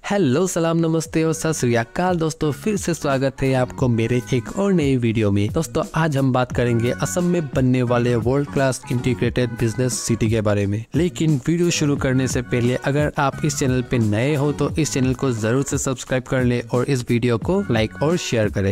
Hello, सलाम, नमस्ते और सत श्री अकाल दोस्तों, फिर से स्वागत है आपको मेरे एक और नई वीडियो में। दोस्तों आज हम बात करेंगे असम में बनने वाले world class integrated business city के बारे में। लेकिन वीडियो शुरू करने से पहले अगर आप इस चैनल पे नए हो तो इस चैनल को जरूर से सब्सक्राइब कर ले और इस वीडियो को लाइक और शेयर करें।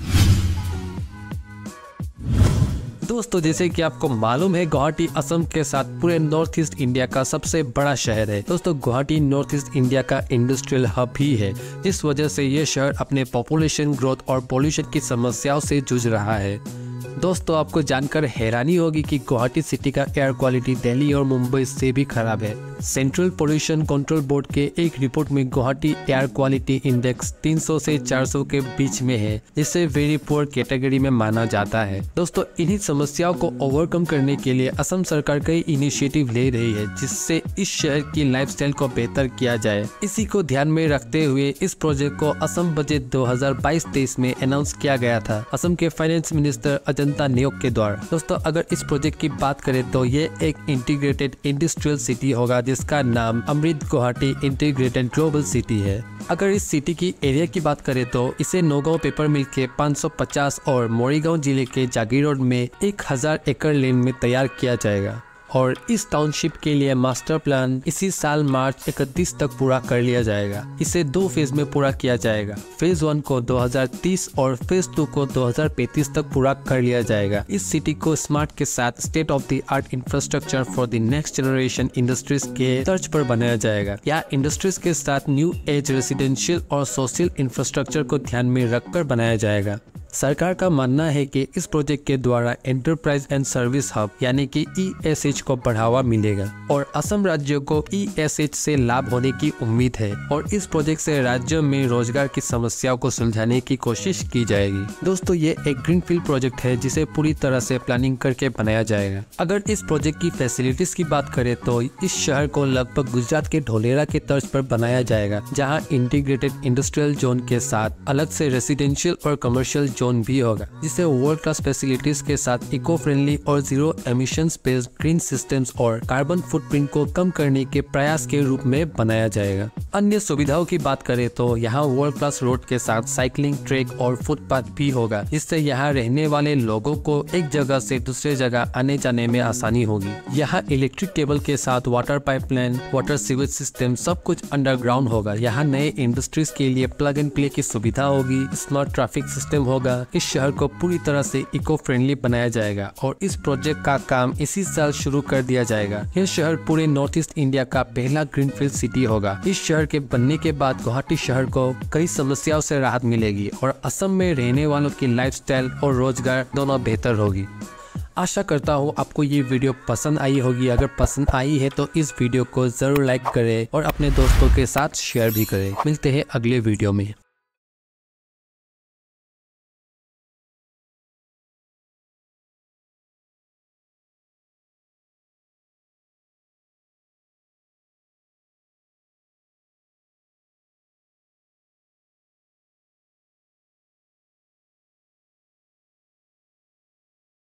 दोस्तों जैसे कि आपको मालूम है, गुवाहाटी असम के साथ पूरे नॉर्थ ईस्ट इंडिया का सबसे बड़ा शहर है। दोस्तों गुवाहाटी नॉर्थ ईस्ट इंडिया का इंडस्ट्रियल हब भी है, जिस वजह से ये शहर अपने पॉपुलेशन ग्रोथ और पोल्यूशन की समस्याओं से जूझ रहा है। दोस्तों आपको जानकर हैरानी होगी कि गुवाहाटी सिटी का एयर क्वालिटी दिल्ली और मुंबई से भी खराब है। सेंट्रल पोल्यूशन कंट्रोल बोर्ड के एक रिपोर्ट में गुवाहाटी एयर क्वालिटी इंडेक्स 300 से 400 के बीच में है, जिसे वेरी पुअर कैटेगरी में माना जाता है। दोस्तों इन्हीं समस्याओं को ओवरकम करने के लिए असम सरकार कई इनिशिएटिव ले रही है, जिससे इस शहर की लाइफस्टाइल को बेहतर किया जाए। इसी को ध्यान में रखते हुए इस प्रोजेक्ट को असम बजट 2022-23 में अनाउंस किया गया था, असम के फाइनेंस मिनिस्टर अजंता नेओग के द्वारा। दोस्तों अगर इस प्रोजेक्ट की बात करें तो ये एक इंटीग्रेटेड इंडस्ट्रियल सिटी होगा, जिसका नाम Amrit Guwahati integrated global city है। अगर इस सिटी की एरिया की बात करें तो इसे नौगांव पेपर मिल के 550 और मोरीगांव जिले के जागीर रोड में 1000 एकड़ लैंड में तैयार किया जाएगा। और इस टाउनशिप के लिए मास्टर प्लान इसी साल मार्च 31 तक पूरा कर लिया जाएगा। इसे 2 फेज में पूरा किया जाएगा। फेज 1 को 2030 और फेज 2 को 2035 तक पूरा कर लिया जाएगा। इस सिटी को स्मार्ट के साथ state of the art infrastructure for the next generation industries के तर्ज पर बनाया जाएगा। यहाँ इंडस्ट्रीज के साथ न्यू एज रेसिडेंशियल और सोशल इंफ्रास्ट्रक्चर को ध्यान में रखकर बनाया जाएगा। सरकार का मानना है कि इस प्रोजेक्ट के द्वारा एंटरप्राइज एंड सर्विस हब यानी कि ESH को बढ़ावा मिलेगा और असम राज्य को ESH से लाभ होने की उम्मीद है और इस प्रोजेक्ट से राज्य में रोजगार की समस्याओं को सुलझाने की कोशिश की जाएगी। दोस्तों ये एक ग्रीनफील्ड प्रोजेक्ट है, जिसे पूरी तरह से प्लानिंग करके बनाया जाएगा। अगर इस प्रोजेक्ट की फैसिलिटीज की बात करें तो इस शहर को लगभग गुजरात के ढोलेरा के तर्ज पर बनाया जाएगा, जहाँ इंटीग्रेटेड इंडस्ट्रियल जोन के साथ अलग से रेसिडेंशियल और कमर्शियल जोन भी होगा, जिसे वर्ल्ड क्लास फैसिलिटीज के साथ इको फ्रेंडली और zero emissions based green systems और कार्बन फुटप्रिंट को कम करने के प्रयास के रूप में बनाया जाएगा। अन्य सुविधाओं की बात करें तो यहाँ वर्ल्ड क्लास रोड के साथ साइकिलिंग ट्रैक और फुटपाथ भी होगा, जिससे यहाँ रहने वाले लोगों को एक जगह से दूसरे जगह आने जाने में आसानी होगी। यहाँ इलेक्ट्रिक केबल के साथ water pipeline, water sewage system सब कुछ अंडरग्राउंड होगा। यहाँ नए इंडस्ट्रीज के लिए प्लग एंड प्ले की सुविधा होगी, स्मार्ट ट्रैफिक सिस्टम होगा। इस शहर को पूरी तरह से इको फ्रेंडली बनाया जाएगा और इस प्रोजेक्ट का काम इसी साल शुरू कर दिया जाएगा। यह शहर पूरे नॉर्थ ईस्ट इंडिया का पहला ग्रीनफील्ड सिटी होगा। इस शहर के बनने के बाद गुवाहाटी शहर को कई समस्याओं से राहत मिलेगी और असम में रहने वालों की लाइफस्टाइल और रोजगार दोनों बेहतर होगी। आशा करता हूँ आपको ये वीडियो पसंद आई होगी। अगर पसंद आई है तो इस वीडियो को जरूर लाइक करें और अपने दोस्तों के साथ शेयर भी करें। मिलते हैं अगले वीडियो में।